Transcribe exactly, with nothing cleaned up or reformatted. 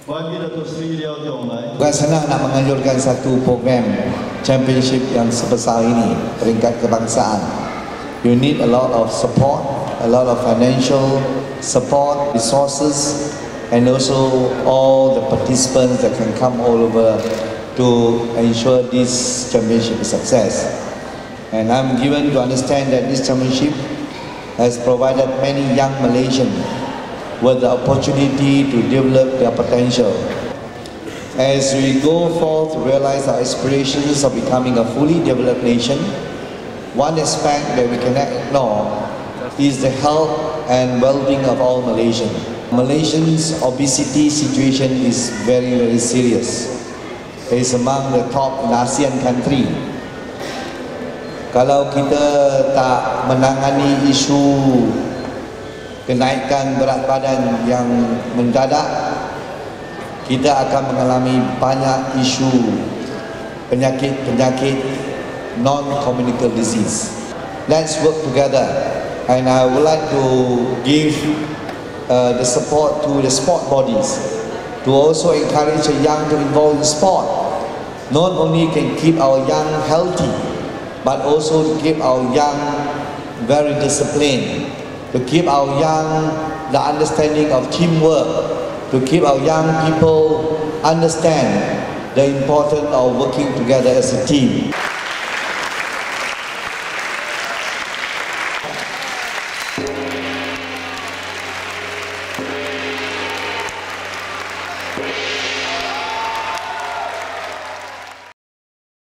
Bukan senang nak menganjurkan satu program championship yang sebesar ini, peringkat kebangsaan. You need a lot of support, a lot of financial support, resources, and also all the participants that can come all over to ensure this championship is success. And I'm given to understand that this championship has provided many young Malaysians with the opportunity to develop their potential. As we go forth to realize our aspirations of becoming a fully developed nation, one aspect that we cannot ignore is the health and well-being of all Malaysians. Malaysians' obesity situation is very, very serious. It is among the top in ASEAN country. Kalau kita tak menangani isu kenaikan berat badan yang mendadak, kita akan mengalami banyak isu penyakit-penyakit non-communicable disease. Let's work together, and I would like to give uh, the support to the sport bodies to also encourage the young to involve in sport. Not only can keep our young healthy, but also to keep our young very disciplined, to keep our young the understanding of teamwork, to keep our young people understand the importance of working together as a team.